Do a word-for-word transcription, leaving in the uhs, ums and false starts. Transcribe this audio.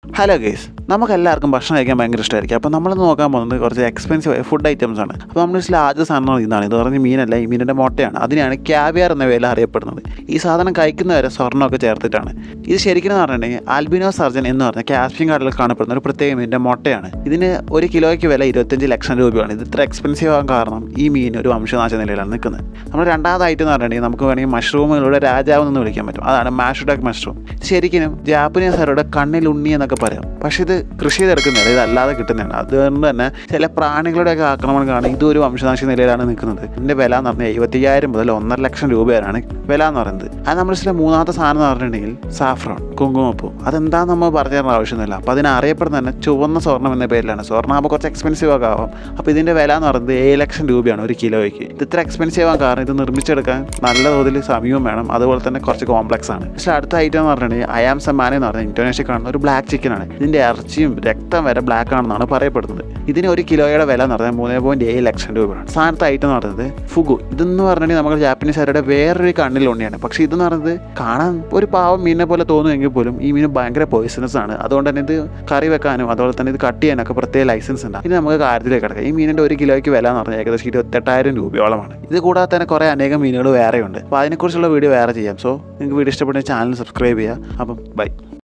Hello guys, നമുക്കെല്ലാവർക്കും ഭക്ഷണം കഴിക്കാൻ ഭയങ്കര ഇഷ്ടമായിരിക്കും. അപ്പോൾ നമ്മളിന്ന് നോക്കാൻ പോകുന്നത് കുറച്ച് എക്സ്പെൻസീവ് ആയ ഫുഡ് ഐറ്റംസ് ആണ്. അപ്പോൾ നമ്മൾ ഇതിൽ ആദ്യ സാധനം ഇതാണ്. ഇത് പറഞ്ഞ് മീനല്ല, ഈ മീനിൻ്റെ മുട്ടയാണ്. അതിനാണ് ക്യാവിയർ എന്ന പേരിൽ അറിയപ്പെടുന്നത്. ഈ സാധനം കഴിക്കുന്നവരെ സ്വർണ്ണമൊക്കെ ചേർത്തിട്ടാണ്. ഇത് ശരിക്കും എന്ന് പറഞ്ഞിട്ടുണ്ടെങ്കിൽ ആൽബിനോ സർജൻ എന്ന് പറഞ്ഞ കാസ്പിയൻ കടലിൽ കാണപ്പെടുന്ന ഒരു പ്രത്യേക മീനിൻ്റെ മുട്ടയാണ്. ഇതിന് ഒരു കിലോയ്ക്ക് വില ഇരുപത്തഞ്ച് ലക്ഷം രൂപയാണ്. ഇത് ഇത്ര എക്സ്പെൻസീവ് ആകാൻ കാരണം ഈ മീൻ ഒരു വംശനാശ നിലയിലാണ് നിൽക്കുന്നത്. നമ്മൾ രണ്ടാമതായിട്ട് എന്ന് പറഞ്ഞിട്ടുണ്ടെങ്കിൽ നമുക്ക് വേണമെങ്കിൽ മഷ്റൂമുകളുടെ രാജാവ് എന്ന് വിളിക്കാൻ പറ്റും. അതാണ് മാഷ്ഡാക്ക് മഷ്റൂം. ശരിക്കും ജാപ്പനീസുകാരുടെ കണ്ണിൽ ഉണ്ണി എന്നൊക്കെ പറയാം. പക്ഷേ ഇത് കൃഷി ചെയ്തെടുക്കുന്നില്ല, ഇതല്ലാതെ കിട്ടുന്നതാണ്. അതുകൊണ്ട് തന്നെ ചില പ്രാണികളുടെയൊക്കെ ആക്രമണം കാണാൻ ഇതൊരു വംശനാശ നിലയിലാണ് നിൽക്കുന്നത്. ഇതിൻ്റെ വില എന്ന് പറഞ്ഞാൽ എഴുപത്തിയ്യായിരം മുതൽ ഒന്നര ലക്ഷം രൂപയാണ് വില എന്ന് പറയുന്നത്. അത് നമ്മൾ ചില മൂന്നാമത്തെ സാധനം എന്ന് പറഞ്ഞിട്ടുണ്ടെങ്കിൽ സാഫ്രോൺ, കുങ്കുമപ്പൂ. അതെന്താണെന്ന് നമ്മൾ പറഞ്ഞു തരേണ്ട ആവശ്യമൊന്നുമില്ല. അപ്പോൾ അതിനെ അറിയപ്പെടുന്ന തന്നെ ചുവന്ന സ്വർണ്ണം എന്ന പേരിലാണ്. സ്വർണ്ണം ആകുമ്പോൾ കുറച്ച് എക്സ്പെൻസീവ് ഒക്കെ ആവാം. അപ്പോൾ ഇതിൻ്റെ വില എന്ന് പറയുന്നത് ഏഴ് ലക്ഷം രൂപയാണ് ഒരു കിലോയ്ക്ക്. ഇത് ഇത്ര എക്സ്പെൻസീവ് ആകാൻ കാരണം ഇത് നിർമ്മിച്ചെടുക്കാൻ നല്ല തോതിൽ സമയവും വേണം, അതുപോലെ തന്നെ കുറച്ച് കോംപ്ലക്സ് ആണ്. പക്ഷേ അടുത്ത ഐറ്റം എന്ന് പറഞ്ഞിട്ടുണ്ടെങ്കിൽ അയാം സമ്മാന എന്ന് പറഞ്ഞാൽ ഇന്തോനേഷ്യ കാണുന്ന ഒരു ബ്ലാക്ക് ചിക്കനാണ്. ഇതിൻ്റെ ഇറച്ചിയും രക്തം വരെ ബ്ലാക്ക് ആണെന്നാണ് പറയപ്പെടുന്നത്. ഇതിന് ഒരു കിലോയുടെ വില എന്ന് പറഞ്ഞാൽ മൂന്ന് പോയിന്റ് ഏഴ് ലക്ഷം രൂപയാണ്. സാധനത്തെ ഐറ്റം എന്ന് പറയുന്നത് ഫുഗു. ഇതെന്ന് പറഞ്ഞിട്ടുണ്ടെങ്കിൽ നമ്മുടെ ജാപ്പനീസുകാരുടെ വേറൊരു കണ്ണിൽ ഉണ്ണിയാണ്. പക്ഷേ ഇതെന്ന് പറയുന്നത് കാണാൻ ഒരു പാവം മീനിനെ പോലെ തോന്നുമെങ്കിൽ പോലും ഈ മീൻ ഭയങ്കര പോയിസണസ് ആണ്. അതുകൊണ്ട് തന്നെ ഇത് കറി വെക്കാനും അതുപോലെ തന്നെ ഇത് കട്ട് ചെയ്യാനൊക്കെ പ്രത്യേക ലൈസൻസ് ഉണ്ട്. ഇനി നമുക്ക് കാര്യത്തിലേക്ക് കിടക്കാം. ഈ മീനിൻ്റെ ഒരു കിലോയ്ക്ക് വില എന്ന് പറഞ്ഞാൽ ഏകദേശം ഇരുപത്തെട്ടായിരം രൂപയോളമാണ്. ഇത് കൂടാതെ തന്നെ കുറേ അനേകം മീനുകൾ വേറെയുണ്ട്. അപ്പോൾ അതിനെക്കുറിച്ചുള്ള വീഡിയോ വേറെ ചെയ്യാം. സോ നിങ്ങൾക്ക് വീഡിയോ ഇഷ്ടപ്പെടുന്ന ചാനൽ സബ്സ്ക്രൈബ് ചെയ്യുക. അപ്പം ബൈ.